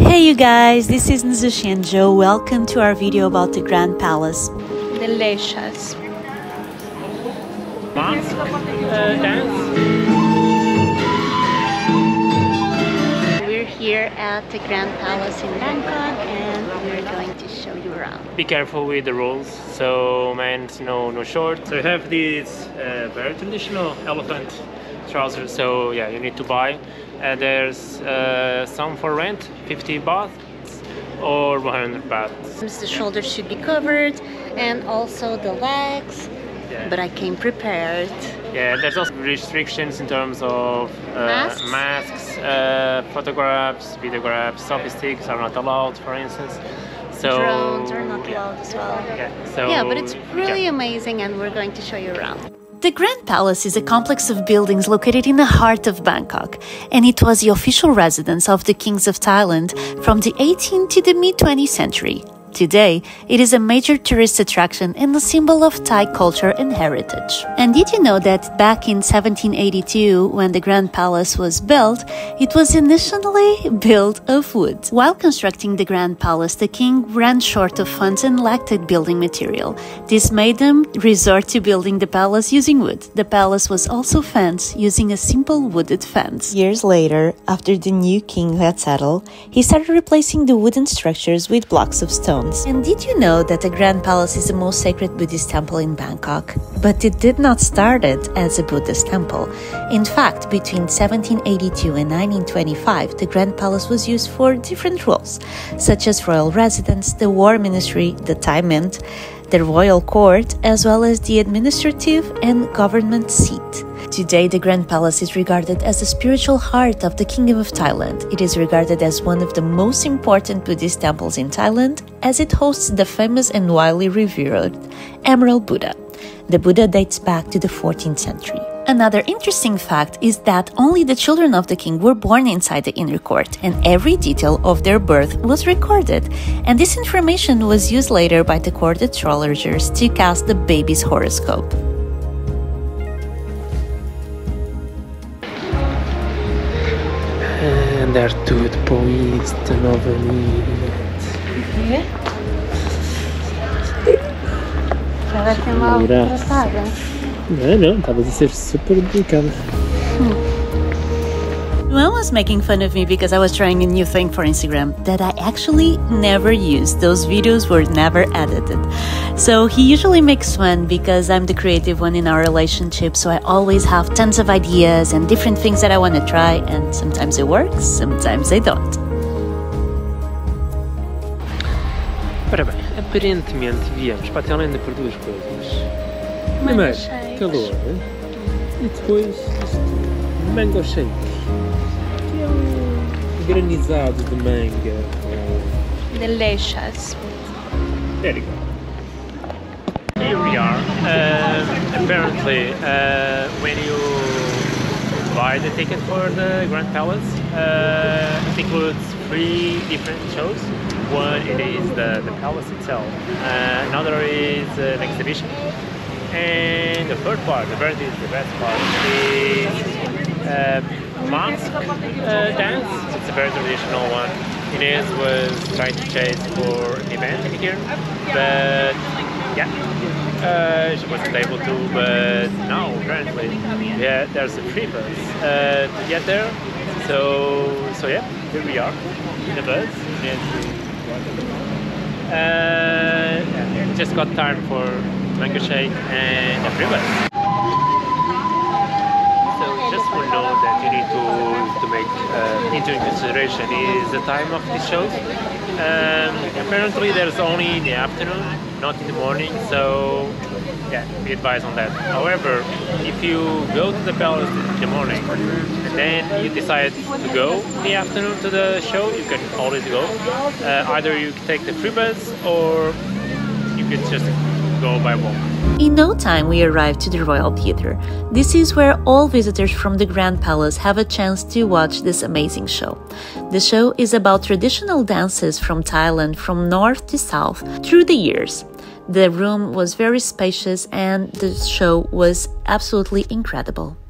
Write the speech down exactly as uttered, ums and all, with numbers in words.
Hey you guys, this is Nzushi and Joe. Welcome to our video about the Grand Palace. Delicious. Mask, uh, dance. We're here at the Grand Palace in Bangkok and we're going to show you around. Be careful with the rules. So, man, no, no shorts. So you have these uh, very traditional elephant trousers. So yeah, you need to buy. And there's uh, some for rent, fifty baht or one hundred baht. The shoulders should be covered and also the legs, Yeah. but I came prepared. Yeah, there's also restrictions in terms of uh, Masks? masks, uh, photographs, videographs, selfie sticks are not allowed, for instance. So Drones are not yeah. allowed as well. Yeah, so, Yeah, but it's really yeah. amazing and we're going to show you around. The Grand Palace is a complex of buildings located in the heart of Bangkok, and it was the official residence of the kings of Thailand from the eighteenth to the mid twentieth century. Today, it is a major tourist attraction and a symbol of Thai culture and heritage. And did you know that back in seventeen eighty-two, when the Grand Palace was built, it was initially built of wood? While constructing the Grand Palace, the king ran short of funds and lacked building material. This made them resort to building the palace using wood. The palace was also fenced using a simple wooded fence. Years later, after the new king had settled, he started replacing the wooden structures with blocks of stone. And did you know that the Grand Palace is the most sacred Buddhist temple in Bangkok? But it did not start it as a Buddhist temple. In fact, between seventeen eighty-two and nineteen twenty-five, the Grand Palace was used for different roles, such as royal residence, the war ministry, the Thai mint, the royal court, as well as the administrative and government seat. Today, the Grand Palace is regarded as the spiritual heart of the Kingdom of Thailand. It is regarded as one of the most important Buddhist temples in Thailand, as it hosts the famous and widely revered Emerald Buddha. The Buddha dates back to the fourteenth century. Another interesting fact is that only the children of the king were born inside the inner court, and every detail of their birth was recorded. And this information was used later by the court astrologers to cast the baby's horoscope. Andar tudo para isto novamente. Parece mal tratada. Não, não, estavas a ser super delicada. Luan was making fun of me because I was trying a new thing for Instagram that I actually never used. Those videos were never edited. So he usually makes fun because I'm the creative one in our relationship, so I always have tons of ideas and different things that I want to try, and sometimes it works, sometimes they don't. Ora bem, aparentemente viemos para a Tailândia por duas coisas. Primeiro, calor, e depois isto, mango shake, que é um granizado de manga. Delicious. There you go. Here we are. Um, apparently, uh, when you buy the ticket for the Grand Palace, uh, it includes three different shows. One, it is the, the palace itself. Uh, another is uh, an exhibition. And the third part, the very the best part, is uh, mask uh, dance. It's a very traditional one. Inez was trying to chase for an event here, but yeah, uh, she wasn't able to. But now, apparently, yeah, there's a free bus uh, to get there. So, so yeah, here we are in the bus. Uh, yeah, just got time for mango shake and a free bus. So just for know that you need to to make uh, into consideration is the time of these shows. Um, apparently there's only in the afternoon, not in the morning. So yeah, be advised on that. However, if you go to the palace in the morning and then you decide to go in the afternoon to the show, you can always go. Uh, either you can take the free bus or you could just go by walk. In no time, we arrived to the Royal Theatre. This is where all visitors from the Grand Palace have a chance to watch this amazing show. The show is about traditional dances from Thailand from north to south through the years. The room was very spacious and the show was absolutely incredible.